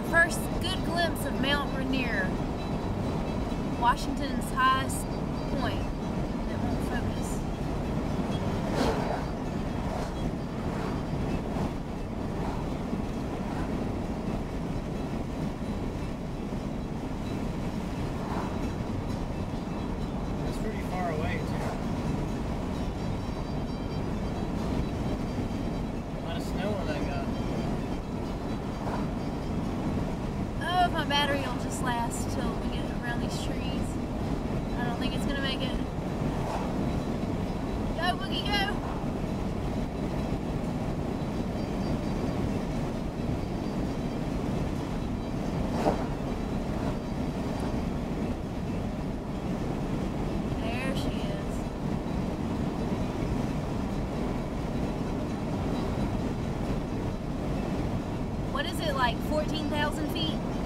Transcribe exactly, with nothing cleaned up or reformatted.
Our first good glimpse of Mount Rainier, Washington's highest point. It won't focus. It's pretty far away too. A lot of snow on that guy. Oh, if my battery will just last till we get around these trees. I don't think it's gonna make it. Go, Boogie, go! There she is. What is it, like fourteen thousand feet?